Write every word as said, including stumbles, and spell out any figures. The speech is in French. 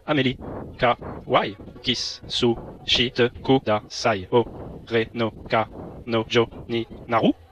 Amélie, Ka, Wai, Kis, Su, Shi, Te, Ku, Da, Sai, O, Re, No, Ka, No, Jo, Ni, Naru.